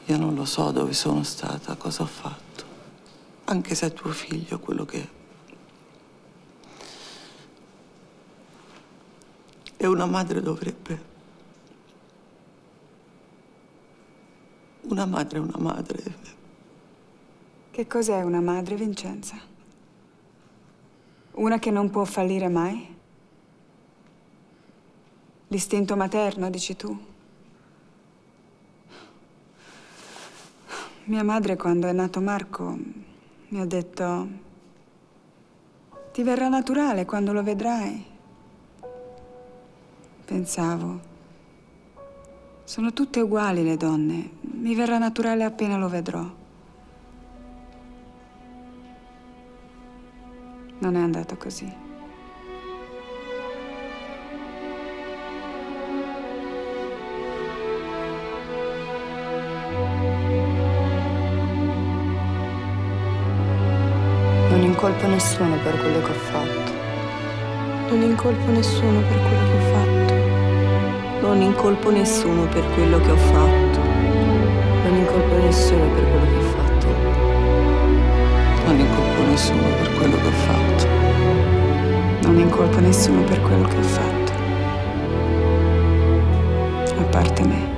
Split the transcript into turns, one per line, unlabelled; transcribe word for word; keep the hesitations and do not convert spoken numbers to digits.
Io non lo so dove sono stata, cosa ho fatto. Anche se è tuo figlio quello che è. E una madre dovrebbe... Una madre è una madre.
Che cos'è una madre, Vincenza? Una che non può fallire mai? L'istinto materno, dici tu? Mia madre, quando è nato Marco, mi ha detto: ti verrà naturale quando lo vedrai. Pensavo, sono tutte uguali le donne, mi verrà naturale appena lo vedrò. Non è andato così.
Non incolpo nessuno per quello che ho fatto.
Non incolpo nessuno per quello che ho fatto. Non incolpo nessuno per quello che ho fatto.
Non incolpo nessuno per quello che ho fatto.
Non incolpo nessuno per quello che ho fatto.
Non incolpo nessuno per quello che ho fatto. A parte me.